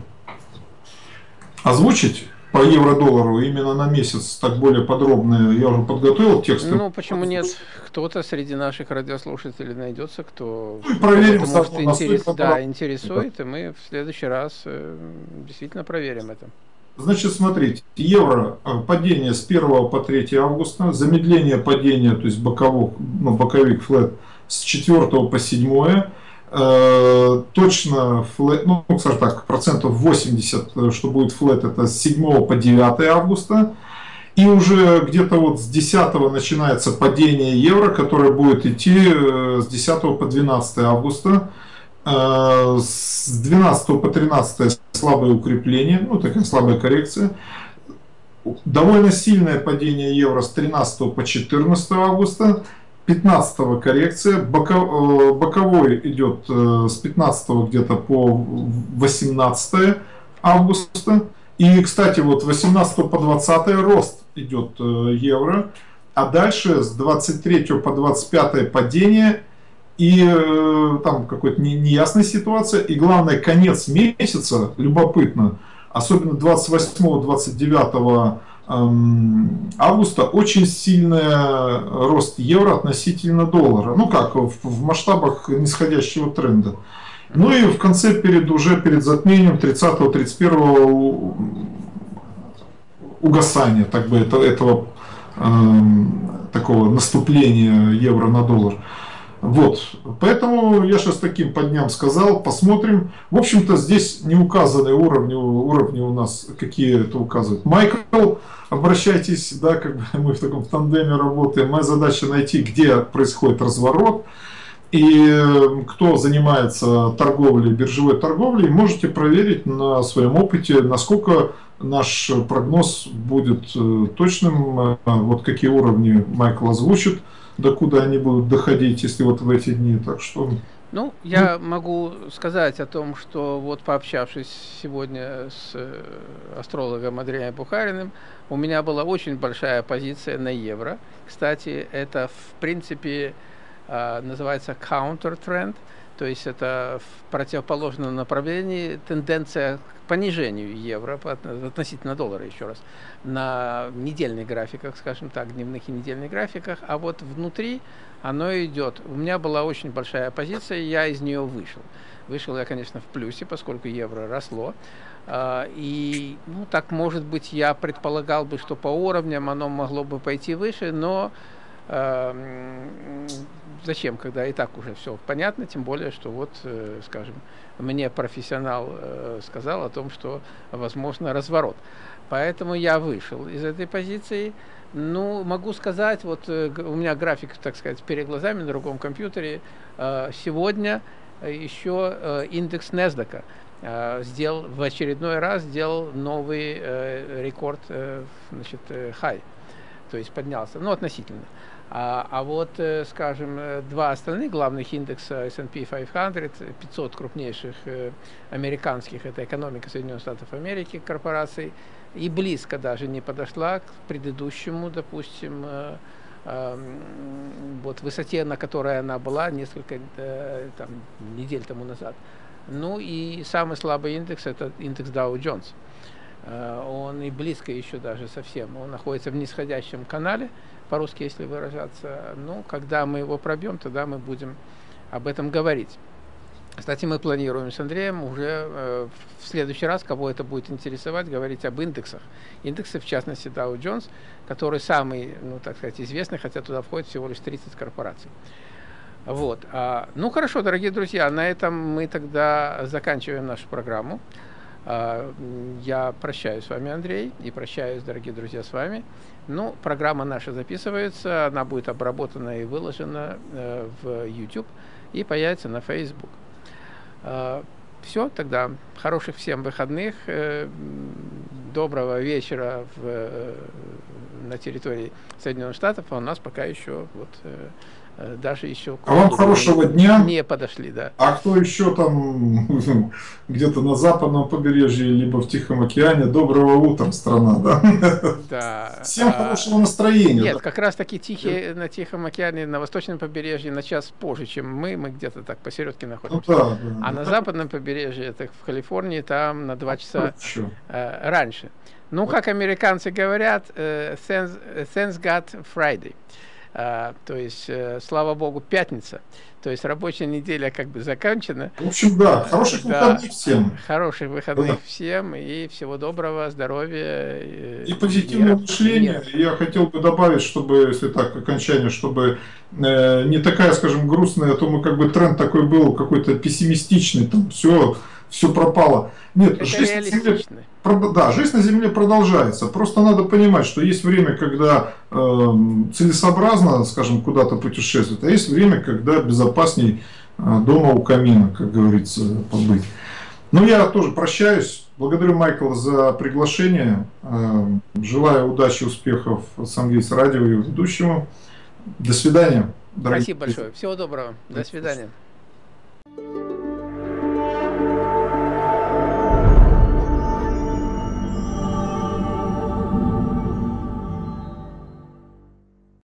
озвучить по евро-доллару именно на месяц, так более подробно. Я уже подготовил тексты. Ну, почему нет? Кто-то среди наших радиослушателей найдется, кто ну, проверим, может интерес, да, интересует, и мы в следующий раз э, действительно проверим это. Значит, смотрите, евро падение с первого по третье августа, замедление падения, то есть боковых, ну, боковик флэт с четвёртого по седьмое, э, точно флэт, ну, скажем так, процентов восемьдесят, что будет флэт, это с седьмого по девятое августа. И уже где-то вот с десятого начинается падение евро, которое будет идти с десятого по двенадцатое августа. С двенадцатого по тринадцатое слабое укрепление, ну такая слабая коррекция. Довольно сильное падение евро с тринадцатого по четырнадцатое августа. пятнадцатого коррекция. Боковой идет с пятнадцатого где-то по восемнадцатое августа. И, кстати, вот восемнадцатого по двадцатое рост идет евро. А дальше с двадцать третьего по двадцать пятое падение. И э, там какой-то неясная ситуация. И главное, конец месяца, любопытно, особенно двадцать восьмого — двадцать девятого эм, августа, очень сильный рост евро относительно доллара. Ну как, в, в масштабах нисходящего тренда. Ну и в конце, перед, уже перед затмением тридцатого — тридцать первого угасания так бы, это, этого эм, такого наступления евро на доллар. Вот, поэтому я сейчас таким по дням сказал, посмотрим. В общем-то, здесь не указаны уровни, уровни у нас, какие это указывают. Майкл, обращайтесь, да, как бы мы в таком тандеме работаем. Моя задача найти, где происходит разворот. И кто занимается торговлей, биржевой торговлей, можете проверить на своем опыте, насколько наш прогноз будет точным, вот какие уровни Майкл озвучит, докуда они будут доходить, если вот в эти дни. Так что... Ну, я ну, могу сказать о том, что вот пообщавшись сегодня с астрологом Андреем Бухариным, у меня была очень большая позиция на евро. Кстати, это в принципе называется counter trend, то есть это в противоположном направлении тенденция к понижению евро относительно доллара, еще раз, на недельных графиках, скажем так, дневных и недельных графиках, а вот внутри оно идет. У меня была очень большая позиция, я из нее вышел. Вышел я, конечно, в плюсе, поскольку евро росло. И, ну, так, может быть, я предполагал бы, что по уровням оно могло бы пойти выше, но зачем, когда и так уже все понятно, тем более, что вот, скажем, мне профессионал сказал о том, что возможно разворот. Поэтому я вышел из этой позиции. Ну, могу сказать, вот у меня график, так сказать, перед глазами на другом компьютере. Сегодня еще индекс NASDAQ сделал в очередной раз сделал новый рекорд, значит, high, то есть поднялся, ну, относительно. А, а вот, скажем, два остальных главных индекса эс энд пи пятьсот, пятьсот крупнейших американских, это экономика Соединенных Штатов Америки, корпораций, и близко даже не подошла к предыдущему, допустим, вот высоте, на которой она была несколько там, недель тому назад. Ну и самый слабый индекс – это индекс Dow Jones. Он и близко еще даже совсем. Он находится в нисходящем канале, по-русски, если выражаться. Ну, когда мы его пробьем, тогда мы будем об этом говорить. Кстати, мы планируем с Андреем уже э, в следующий раз, кого это будет интересовать, говорить об индексах. Индексы, в частности, Dow Jones, который самый, ну, так сказать, известный, хотя туда входит всего лишь тридцать корпораций. Вот. А, ну, хорошо, дорогие друзья, на этом мы тогда заканчиваем нашу программу. А, я прощаюсь с вами, Андрей, и прощаюсь, дорогие друзья, с вами. Ну, программа наша записывается, она будет обработана и выложена э, в YouTube и появится на Facebook. Все, тогда хороших всем выходных, доброго вечера в, на территории Соединенных Штатов, а у нас пока еще вот даже еще а вам хорошего дня. Не подошли, да. А кто еще там где-то на западном побережье, либо в Тихом океане, доброго утра, страна, да? Да. Всем а, хорошего настроения. Нет, да. как раз таки Тихий, на Тихом океане, на восточном побережье на час позже, чем мы, мы где-то так посередке находимся. Ну, да, да, а да. На западном побережье, это в Калифорнии, там на два часа э, раньше. Ну, как американцы говорят, э, thanks, thanks God Friday. Uh, то есть, uh, слава богу, пятница. То есть рабочая неделя как бы закончена. В общем, да, хороших uh, выходных да, всем. Хороших выходных да. всем и всего доброго, здоровья. И позитивного мышления. Я хотел бы добавить, чтобы, если так, окончание, чтобы э, не такая, скажем, грустная, а то мы как бы тренд такой был, какой-то пессимистичный, там все, все пропало. Нет, это жизнь на земле, да, жизнь на Земле продолжается. Просто надо понимать, что есть время, когда э, целесообразно, скажем, куда-то путешествовать, а есть время, когда безопасней э, дома у камина, как говорится, побыть. Ну, я тоже прощаюсь. Благодарю Майкла за приглашение. Э, желаю удачи, успехов Сангейс радио и ведущему. До свидания. Спасибо большое. Всего доброго. До свидания.